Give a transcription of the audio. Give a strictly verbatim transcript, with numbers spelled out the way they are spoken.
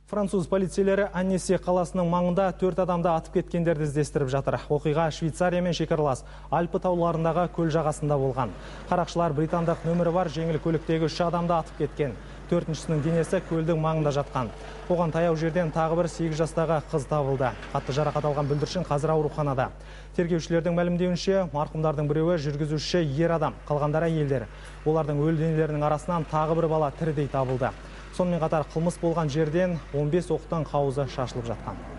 Француз полицейлері Аннеси қаласының маңында төрт адамды атып кеткендерді іздестіріп жатыр. Оқиға Швейцариямен шекаралас Альпі тауларындағы көл жағасында болған. Қарақшылар британдық нөмірі бар жеңіл көліктегі үш адамды атып кеткен. Төртіншісінің денесі көлдің маңында жатқан. Оған таяу жерден тағы бір сегіз жастағы қыз табылды. Қатты жарақат алған бүлдіршін қазір ауруханада. Тергеушілердің мәлімдеуінше, марқұмдардың біреуі жүргізуші ер адам, қалғандары әйелдер. Олардың өлі денелерінің арасынан тағы бір бала тірідей табылды. Сонымен қатар қылмыс болған жерден он бес оқтың қауызы шашылып жатқан.